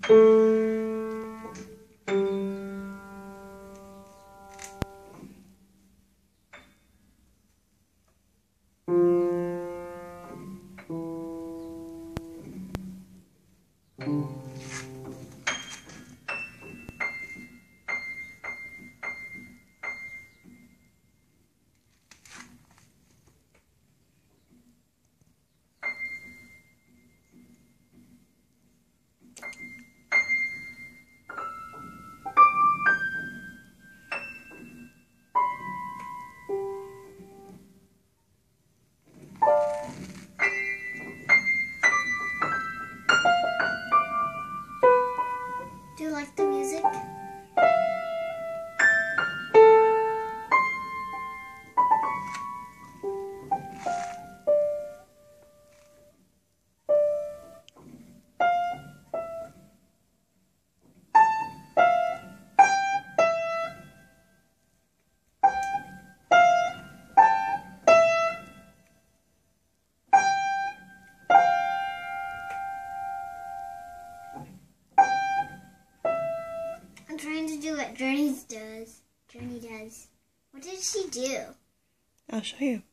Do you like the music? I'm trying to do what Journey does. What did she do? I'll show you.